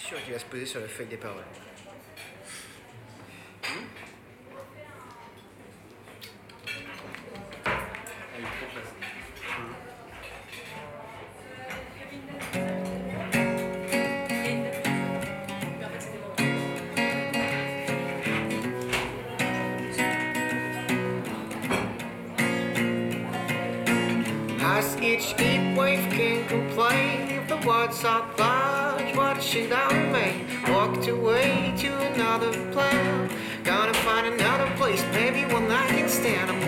sûr qu'il va se poser sur la feuille des paroles. Elle est trop facile. As each heat wave can complain, if the words are large, what should I remain? Walked away to another plan. Gonna find another place, maybe one I can stand.